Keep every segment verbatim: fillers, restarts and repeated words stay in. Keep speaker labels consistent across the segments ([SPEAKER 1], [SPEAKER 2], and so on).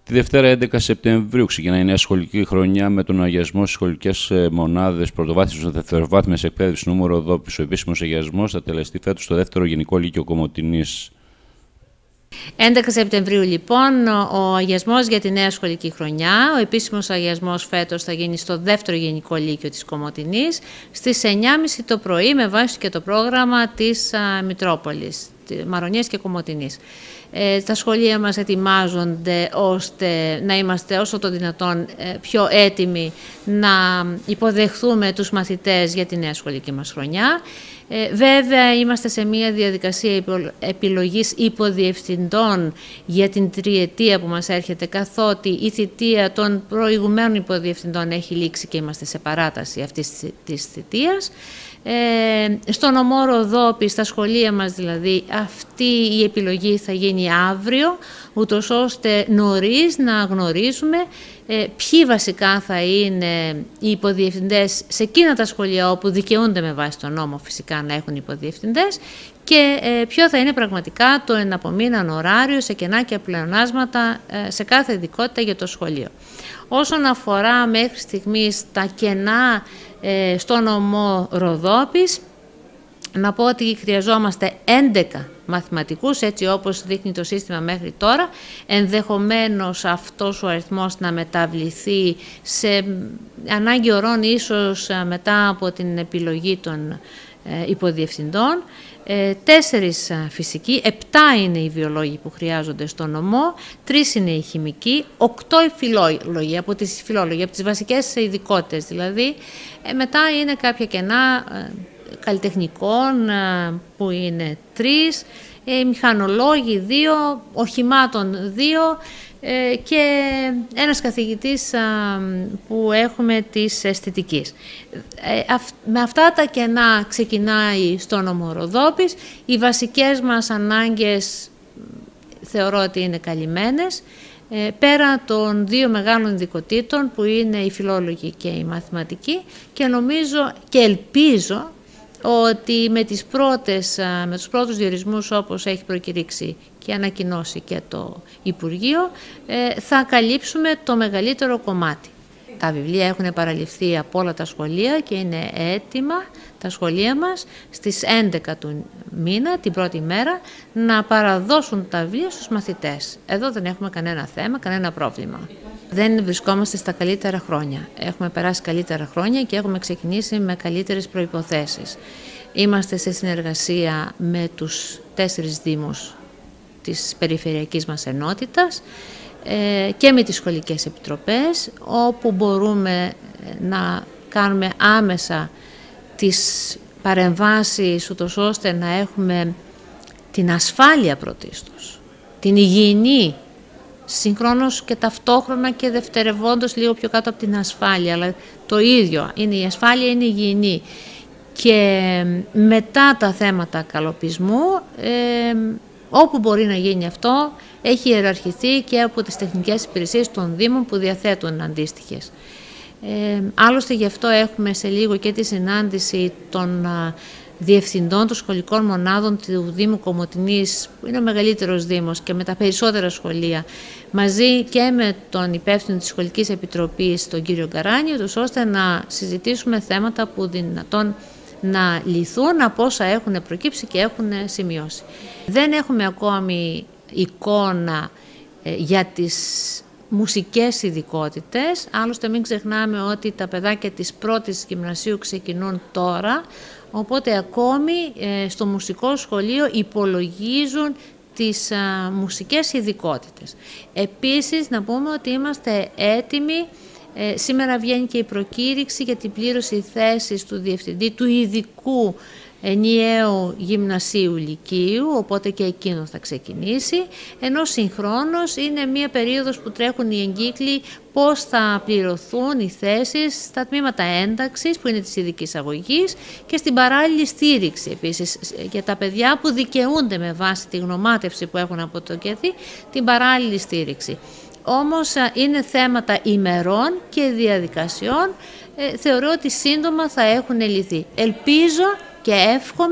[SPEAKER 1] Τη Δευτέρα έντεκα Σεπτεμβρίου ξεκινάει η νέα σχολική χρονιά με τον αγιασμό στις σχολικές μονάδες πρωτοβάθμιας και δευτεροβάθμιας εκπαίδευσης νούμερο Ροδόπης. Ο επίσημος αγιασμός θα τελεστεί φέτος στο δεύτερο Γενικό Λύκειο Κομοτηνής.
[SPEAKER 2] έντεκα Σεπτεμβρίου λοιπόν ο αγιασμός για τη νέα σχολική χρονιά. Ο επίσημος αγιασμός φέτος θα γίνει στο δεύτερο Γενικό Λύκειο της Κομοτηνής στις εννιά και μισή το πρωί με βάση και το πρόγραμμα της α, Μητρόπολης, Μαρονιές και Κομοτηνής. Ε, τα σχολεία μας ετοιμάζονται ώστε να είμαστε όσο το δυνατόν ε, πιο έτοιμοι να υποδεχθούμε τους μαθητές για τη νέα σχολική μας χρονιά. Ε, βέβαια είμαστε σε μια διαδικασία επιλογής υποδιευθυντών για την τριετία που μας έρχεται, καθότι η θητεία των προηγουμένων υποδιευθυντών έχει λήξει και είμαστε σε παράταση αυτής της θητείας. Ε, στον νομό Ροδόπη, στα σχολεία μας δηλαδή, αυτή η επιλογή θα γίνει αύριο, ούτως ώστε νωρίς να γνωρίζουμε ε, ποιοι βασικά θα είναι οι υποδιευθυντές σε εκείνα τα σχολεία όπου δικαιούνται με βάση τον νόμο φυσικά να έχουν υποδιευθυντές και ε, ποιο θα είναι πραγματικά το εναπομείναν ωράριο σε κενά και πλεονάσματα ε, σε κάθε ειδικότητα για το σχολείο. Όσον αφορά μέχρι στιγμής τα κενά ε, στο νομό Ροδόπης, να πω ότι χρειαζόμαστε έντεκα μαθηματικούς, έτσι όπως δείχνει το σύστημα μέχρι τώρα. Ενδεχομένως αυτός ο αριθμός να μεταβληθεί σε ανάγκη ωρών ίσως μετά από την επιλογή των ε, υποδιευθυντών. Ε, τέσσερις φυσικοί, επτά είναι οι βιολόγοι που χρειάζονται στο νομό, τρεις είναι οι χημικοί, οκτώ οι φιλόλογοι, από τις φιλόλογοι, από τις βασικές ειδικότητες δηλαδή. Ε, μετά είναι κάποια κενά ε, καλλιτεχνικών ε, που είναι τρεις, ε, μηχανολόγοι δύο, οχημάτων δύο ε, και ένας καθηγητής ε, που έχουμε της αισθητικής. Ε, αυ, με αυτά τα κενά ξεκινάει στο νομό Ροδόπης. Οι βασικές μας ανάγκες θεωρώ ότι είναι καλυμμένες. Ε, πέρα των δύο μεγάλων ειδικοτήτων που είναι οι φιλόλογοι και οι μαθηματικοί, και νομίζω και ελπίζω ότι με, τις πρώτες, με τους πρώτους διορισμούς όπως έχει προκηρύξει και ανακοινώσει και το Υπουργείο θα καλύψουμε το μεγαλύτερο κομμάτι. Τα βιβλία έχουν παραληφθεί από όλα τα σχολεία και είναι έτοιμα τα σχολεία μας στις έντεκα του μήνα, την πρώτη μέρα, να παραδώσουν τα βιβλία στους μαθητές. Εδώ δεν έχουμε κανένα θέμα, κανένα πρόβλημα. Δεν βρισκόμαστε στα καλύτερα χρόνια. Έχουμε περάσει καλύτερα χρόνια και έχουμε ξεκινήσει με καλύτερες προϋποθέσεις. Είμαστε σε συνεργασία με τους τέσσερις δήμους της περιφερειακής μας ενότητας και με τις σχολικές επιτροπές, όπου μπορούμε να κάνουμε άμεσα τις παρεμβάσεις ούτως ώστε να έχουμε την ασφάλεια πρωτίστως, την υγιεινή, συγχρόνως και ταυτόχρονα και δευτερευόντως λίγο πιο κάτω από την ασφάλεια, αλλά το ίδιο είναι η ασφάλεια, είναι η υγιεινή. Και μετά τα θέματα καλοπισμού, ε, όπου μπορεί να γίνει αυτό, έχει ιεραρχηθεί και από τις τεχνικές υπηρεσίες των Δήμων που διαθέτουν αντίστοιχες. Ε, άλλωστε γι' αυτό έχουμε σε λίγο και τη συνάντηση των α, διευθυντών των σχολικών μονάδων του Δήμου Κομοτηνής, που είναι ο μεγαλύτερος Δήμος και με τα περισσότερα σχολεία, μαζί και με τον υπεύθυνο της Σχολικής Επιτροπής, τον κύριο Γκαράνη, ώστε να συζητήσουμε θέματα που δυνατόν να λυθούν από όσα έχουν προκύψει και έχουν σημειώσει. Δεν έχουμε ακόμη εικόνα ε, για τις μουσικές ειδικότητες, άλλωστε μην ξεχνάμε ότι τα παιδάκια της πρώτης γυμνασίου ξεκινούν τώρα, οπότε ακόμη ε, στο μουσικό σχολείο υπολογίζουν τις α, μουσικές ειδικότητες. Επίσης να πούμε ότι είμαστε έτοιμοι. Ε, σήμερα βγαίνει και η προκήρυξη για την πλήρωση θέσης του διευθυντή του ειδικού ενιαίου γυμνασίου λυκείου, οπότε και εκείνο θα ξεκινήσει, ενώ συγχρόνως είναι μια περίοδος που τρέχουν οι εγκύκλοι πώς θα πληρωθούν οι θέσεις στα τμήματα ένταξης που είναι της ειδικής αγωγής και στην παράλληλη στήριξη επίσης για τα παιδιά που δικαιούνται με βάση τη γνωμάτευση που έχουν από το ΚΕΘΗ, την παράλληλη στήριξη. Όμως είναι θέματα ημερών και διαδικασιών, ε, θεωρώ ότι σύντομα θα έχουν λυθεί. Ελπίζω και εύχομαι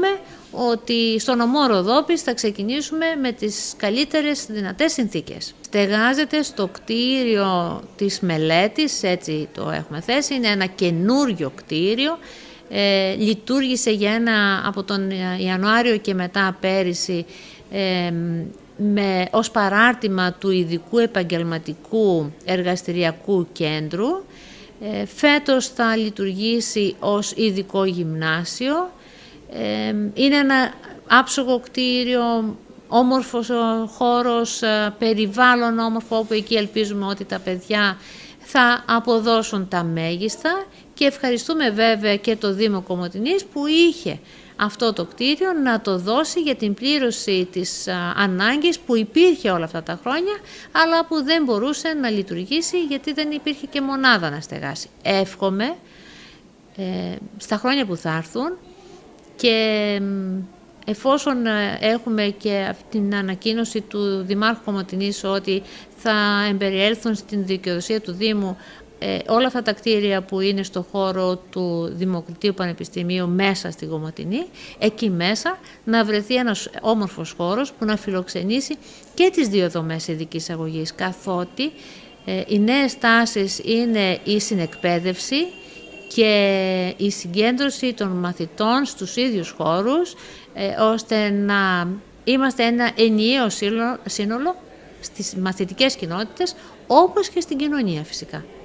[SPEAKER 2] ότι στο νομό Ροδόπης θα ξεκινήσουμε με τις καλύτερες δυνατές συνθήκες. Στεγάζεται στο κτίριο της Μελέτης, έτσι το έχουμε θέσει, είναι ένα καινούριο κτίριο. Ε, λειτουργήσε για ένα, από τον Ιανουάριο και μετά πέρυσι ε, με, ως παράρτημα του ειδικού επαγγελματικού εργαστηριακού κέντρου. Ε, φέτος θα λειτουργήσει ως ειδικό γυμνάσιο. Ε, είναι ένα άψογο κτίριο, όμορφος χώρος, περιβάλλον όμορφο, όπου εκεί ελπίζουμε ότι τα παιδιά θα αποδώσουν τα μέγιστα, και ευχαριστούμε βέβαια και το Δήμο Κομοτηνής που είχε αυτό το κτίριο να το δώσει για την πλήρωση της ανάγκης που υπήρχε όλα αυτά τα χρόνια, αλλά που δεν μπορούσε να λειτουργήσει γιατί δεν υπήρχε και μονάδα να στεγάσει. Εύχομαι ε, στα χρόνια που θα έρθουν, και εφόσον έχουμε και την ανακοίνωση του Δημάρχου Κομοτηνής ότι θα εμπεριέλθουν στην δικαιοδοσία του Δήμου ε, όλα αυτά τα κτίρια που είναι στο χώρο του Δημοκρατίου Πανεπιστημίου μέσα στη Κομοτηνή, εκεί μέσα να βρεθεί ένας όμορφος χώρος που να φιλοξενήσει και τις δύο δομές ειδικής αγωγής, καθότι ε, οι νέες τάσεις είναι η συνεκπαίδευση και η συγκέντρωση των μαθητών στους ίδιους χώρους, ε, ώστε να είμαστε ένα ενιαίο σύνολο στις μαθητικές κοινότητες, όπως και στην κοινωνία φυσικά.